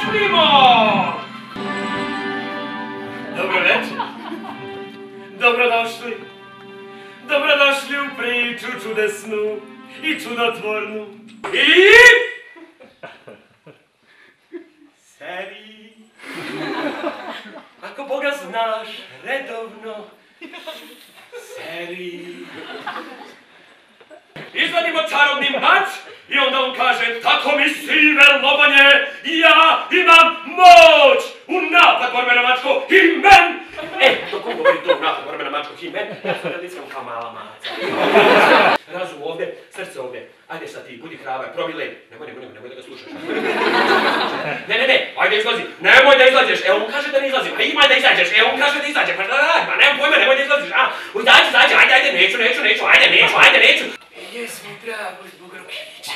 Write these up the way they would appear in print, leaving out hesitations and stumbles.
počnimo! Dobro večer. Dobrodošli. Dobrodošli u priču čudesnu i čudotvornu. I... seriji. Ako Boga znaš, redovno. Seriji. Izvadimo čarobni mač i onda on kaže: tako mi sive lobanje, ja imam moć u napad borbe mačko himen. Dok on govori to u napad borbe mačko himen, ja sam radicam kao mala maca. Razum ovdje, srce ovdje. Ajde sad ti, budi hrabar, probi led. Nemoj da ga slušaš. Ne, ajde izlazi. Nemoj da izađeš, on kaže da ne izlazim. Imaj da izađeš, on kaže da izađe. Pa nemam pojma, nemoj da izlaziš. Izađi, ajde, neću, ajde, neću. Jes mi drago zbog Rokića.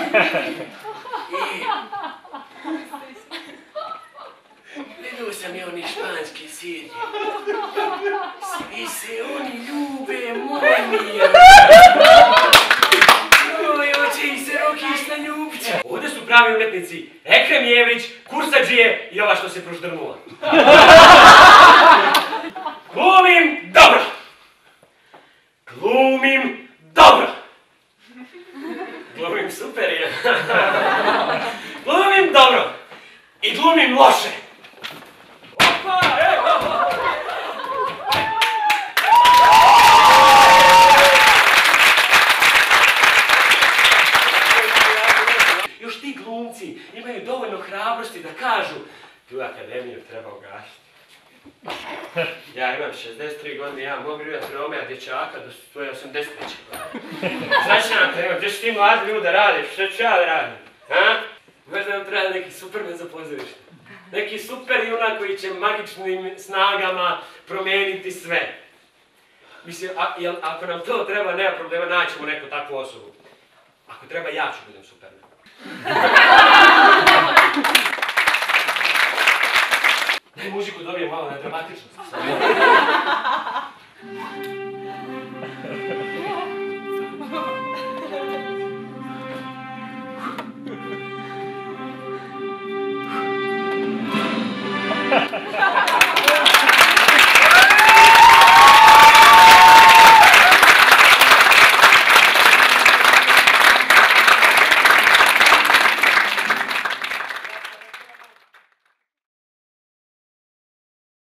Vidio sam je oni španski sirje. Svi se oni ljube, moj mija. Oj, oće ih se Rokić naljubiti. Ovdje su pravi umetnici Ekrem Jevrić, Kursadžije i ova što se proždrnula. Glumim dobro. Glumim super je. Glumim dobro. I glumim loše. Opa, još ti glumci imaju dovoljno hrabrosti da kažu: tu akademiju treba ugasiti. Ja imam 63 godine, ja mogu igrati Romea dječaka do svoje 80 godine. Znači nam treba, gdje će ti mladi ljudi radiš, što ću ja da radim? Možda nam treba neki Superman za pozorište. Neki super junak koji će magičnim snagama promijeniti sve. Mislim, ako nam to treba, nema problema, naćemo neku takvu osobu. Ako treba, ja ću budem Superman. Daj muziku dobijem malo na dramatičnost.